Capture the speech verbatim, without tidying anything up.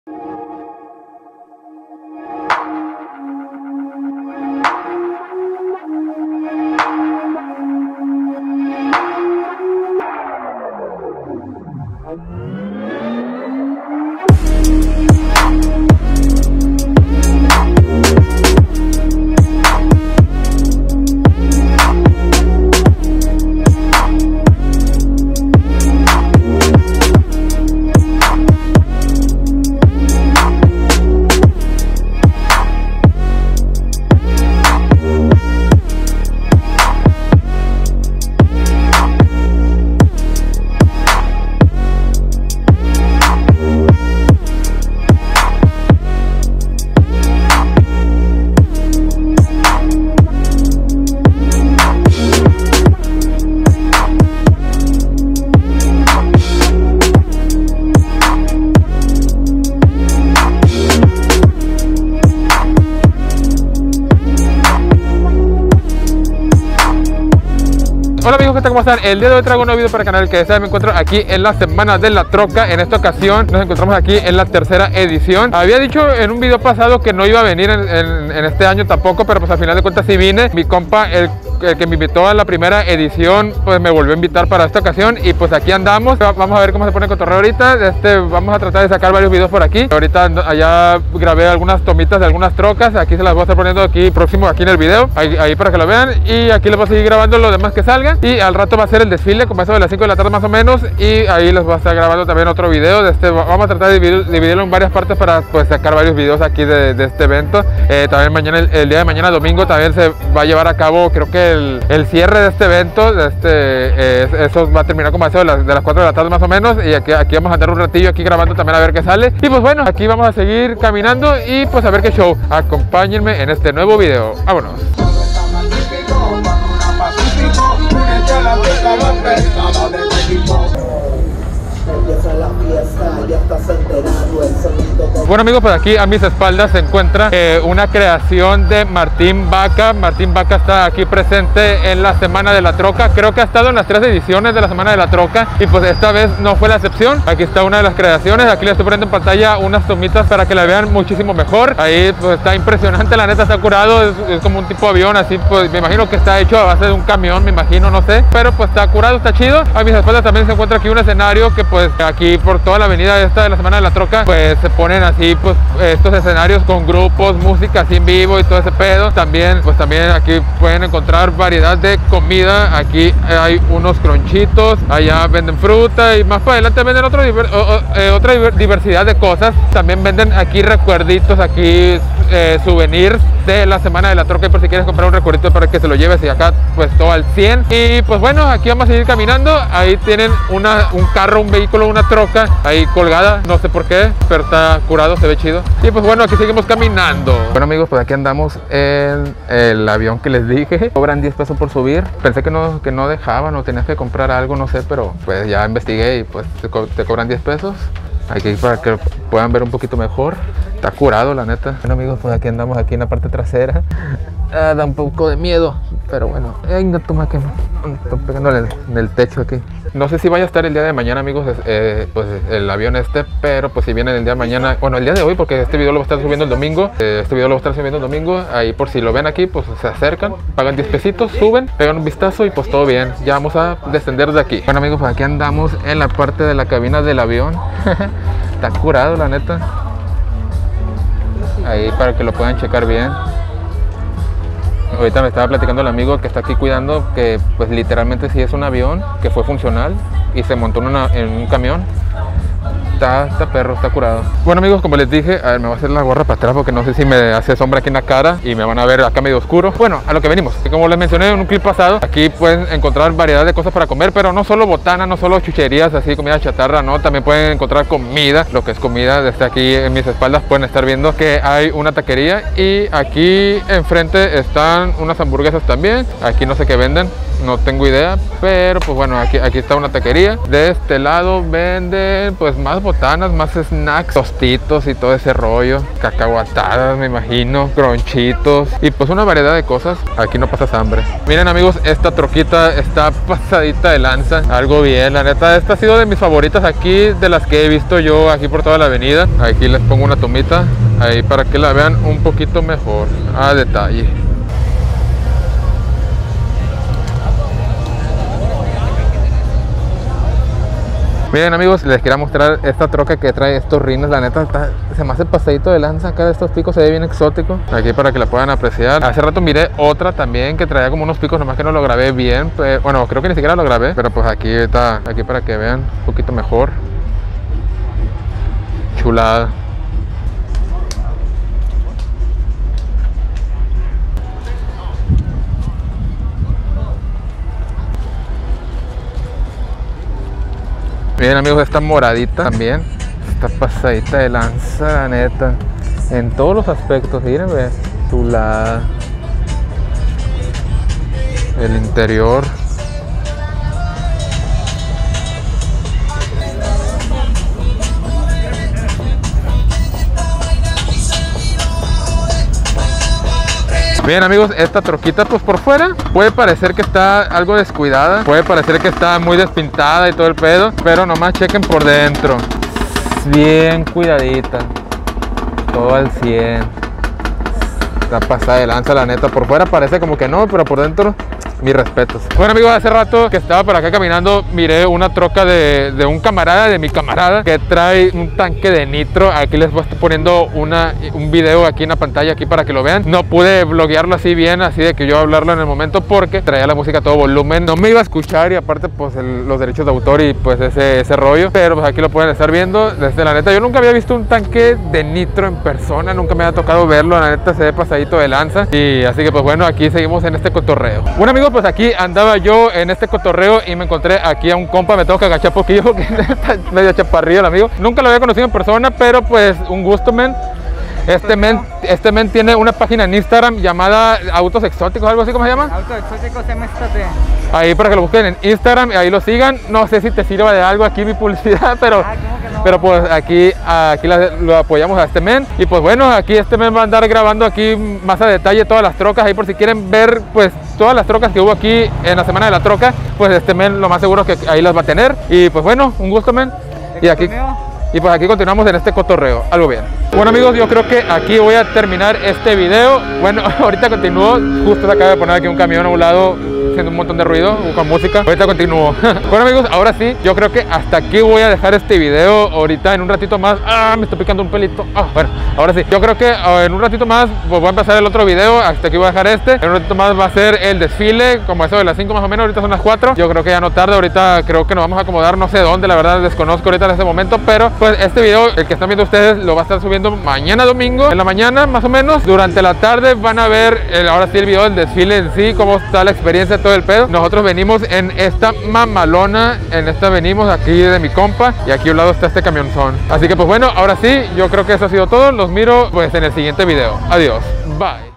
Hola amigos, ¿qué tal? ¿Cómo están? El día de hoy traigo un nuevo video para el canal. Que me encuentro aquí en la Semana de la Troca. En esta ocasión nos encontramos aquí en la tercera edición. Había dicho en un video pasado que no iba a venir en, en, en este año tampoco, pero pues al final de cuentas sí vine. Mi compa, el, el que me invitó a la primera edición, pues me volvió a invitar para esta ocasión. Y pues aquí andamos. Vamos a ver cómo se pone el cotorreo ahorita. Este, vamos a tratar de sacar varios videos por aquí. Ahorita allá grabé algunas tomitas de algunas trocas. Aquí se las voy a estar poniendo aquí próximo aquí en el video, ahí, ahí para que lo vean. Y aquí les voy a seguir grabando lo demás que salgan. Y al rato va a ser el desfile, como eso de las cinco de la tarde más o menos. Y ahí les voy a estar grabando también otro video de este. Vamos a tratar de dividir, dividirlo en varias partes para pues sacar varios videos aquí de, de este evento. eh, También mañana, el, el día de mañana domingo, también se va a llevar a cabo, creo que el, el cierre de este evento de este, eh, Eso va a terminar como eso de las, de las cuatro de la tarde más o menos. Y aquí, aquí vamos a andar un ratillo aquí grabando también a ver qué sale. Y pues bueno, aquí vamos a seguir caminando y pues a ver qué show. Acompáñenme en este nuevo video. Vámonos. Bueno amigos, pues aquí a mis espaldas se encuentra eh, una creación de Martín Vaca. Martín Vaca está aquí presente en la Semana de la Troca. Creo que ha estado en las tres ediciones de la Semana de la Troca y pues esta vez no fue la excepción. Aquí está una de las creaciones. Aquí les estoy poniendo en pantalla unas tomitas para que la vean muchísimo mejor. Ahí pues está impresionante, la neta, está curado. Es, es como un tipo de avión, así pues me imagino que está hecho a base de un camión, me imagino, no sé, pero pues está curado, está chido. A mis espaldas también se encuentra aquí un escenario que pues aquí por toda la avenida esta de la Semana de la Troca pues se ponen así pues estos escenarios con grupos, música así en vivo y todo ese pedo. También pues también aquí pueden encontrar variedad de comida. Aquí hay unos cronchitos, allá venden fruta y más para adelante venden otro, eh, otra diversidad de cosas. También venden aquí recuerditos, aquí eh, souvenirs de la Semana de la Troca, y por si quieres comprar un recuerdito para que se lo lleves, y acá pues todo al cien. Y pues bueno, aquí vamos a seguir caminando. Ahí tienen una, un carro, un vehículo, una troca ahí colgada, no sé por qué, pero está curado, se ve chido. Y pues bueno, aquí seguimos caminando. Bueno amigos, pues aquí andamos en el avión que les dije. Cobran diez pesos por subir. Pensé que no, que no dejaban o tenías que comprar algo, no sé, pero pues ya investigué y pues te, co te cobran diez pesos. Aquí para que puedan ver un poquito mejor. Está curado, la neta. Bueno amigos, pues aquí andamos aquí en la parte trasera. Ah, da un poco de miedo, pero bueno. Ay, no toma que estoy pegándole en el, en el techo aquí. No sé si vaya a estar el día de mañana, amigos, eh, pues el avión este, pero pues si viene el día de mañana, bueno, el día de hoy, porque este video lo voy a estar subiendo el domingo. eh, Este video lo voy a estar subiendo el domingo. Ahí por si lo ven aquí, pues se acercan, pagan diez pesitos, suben, pegan un vistazo y pues todo bien. Ya vamos a descender de aquí. Bueno amigos, pues aquí andamos en la parte de la cabina del avión. Está curado, la neta. Ahí para que lo puedan checar bien. Ahorita me estaba platicando el amigo que está aquí cuidando que pues literalmente sí es un avión que fue funcional y se montó en, una, en un camión. Está, está perro, está curado. Bueno amigos, como les dije, a ver, me voy a hacer la gorra para atrás porque no sé si me hace sombra aquí en la cara y me van a ver acá medio oscuro. Bueno, a lo que venimos. Como les mencioné en un clip pasado, aquí pueden encontrar variedad de cosas para comer, pero no solo botana, no solo chucherías, así comida chatarra, no. También pueden encontrar comida, lo que es comida. Desde aquí en mis espaldas pueden estar viendo que hay una taquería y aquí enfrente están unas hamburguesas también. Aquí no sé qué venden. no tengo idea, pero pues bueno, aquí, aquí está una taquería. De este lado venden pues más botanas, más snacks, tostitos y todo ese rollo, cacahuatadas me imagino, cronchitos y pues una variedad de cosas. Aquí no pasas hambre. Miren amigos, esta troquita está pasadita de lanza, algo bien, la neta, esta ha sido de mis favoritas aquí, de las que he visto yo aquí por toda la avenida. Aquí les pongo una tomita ahí para que la vean un poquito mejor a detalle. Miren amigos, les quería mostrar esta troca que trae estos rines. La neta está, se me hace pasadito de lanza. Acá de estos picos se ve bien exótico. Aquí para que la puedan apreciar. Hace rato miré otra también que traía como unos picos, nomás que no lo grabé bien. Pues, bueno, creo que ni siquiera lo grabé, pero pues aquí está, aquí para que vean un poquito mejor. Chulada. Bien amigos, esta moradita también está pasadita de lanza, la neta, en todos los aspectos. Miren, ve, chulada. El interior. Bien amigos, esta troquita pues por fuera puede parecer que está algo descuidada, puede parecer que está muy despintada y todo el pedo, pero nomás chequen por dentro, bien cuidadita, todo al cien. Está pasada de lanza la neta. Por fuera parece como que no, pero por dentro mis respetos. Bueno amigos, hace rato que estaba por acá caminando, miré una troca de, de un camarada, de mi camarada, que trae un tanque de nitro. Aquí les voy a estar poniendo una, un video aquí en la pantalla, aquí para que lo vean. No pude bloguearlo así bien, así de que yo hablarlo en el momento, porque traía la música a todo volumen, no me iba a escuchar, y aparte pues el, los derechos de autor y pues ese, ese rollo. Pero pues aquí lo pueden estar viendo. Desde la neta, yo nunca había visto un tanque de nitro en persona, nunca me había tocado verlo, la neta se ve pasadito de lanza. Y así que pues bueno, aquí seguimos en este cotorreo. Bueno amigos, pues aquí andaba yo en este cotorreo y me encontré aquí a un compa. Me tengo que agachar poquillo porque está medio chaparrillo el amigo. Nunca lo había conocido en persona, pero pues un gusto, men. Este men, este men tiene una página en Instagram llamada Autos Exóticos, algo así. ¿Cómo se llama? Autos Exóticos M S T. Ahí para que lo busquen en Instagram y ahí lo sigan. No sé si te sirva de algo aquí mi publicidad, pero, Ah, ¿cómo que no? pero pues aquí, aquí la, lo apoyamos a este men. Y pues bueno, aquí este men va a andar grabando aquí más a detalle todas las trocas. Ahí por si quieren ver pues todas las trocas que hubo aquí en la semana de la troca, pues este men lo más seguro que ahí las va a tener. Y pues bueno, un gusto, men. Y aquí... Y pues aquí continuamos en este cotorreo, algo bien. Bueno amigos, yo creo que aquí voy a terminar este video. Bueno, ahorita continúo, justo se acaba de poner aquí un camión a un lado haciendo un montón de ruido con música. Ahorita continúo. Bueno amigos, ahora sí, yo creo que hasta aquí voy a dejar este video. Ahorita en un ratito más, ah, me está picando un pelito. Ah, bueno, ahora sí, yo creo que uh, en un ratito más pues voy a empezar el otro video. Hasta aquí voy a dejar este. En un ratito más va a ser el desfile, como eso de las cinco más o menos. Ahorita son las cuatro. Yo creo que ya no tarde. Ahorita creo que nos vamos a acomodar, no sé dónde, la verdad desconozco ahorita en este momento, pero pues este video, el que están viendo ustedes, lo va a estar subiendo mañana domingo, en la mañana más o menos. Durante la tarde van a ver el, ahora sí el video del desfile en sí, cómo está la experiencia, todo el pedo. Nosotros venimos en esta mamalona, en esta venimos aquí de mi compa, y aquí a un lado está este camionzón. Así que pues bueno, ahora sí, yo creo que eso ha sido todo. Los miro pues en el siguiente video. Adiós, bye.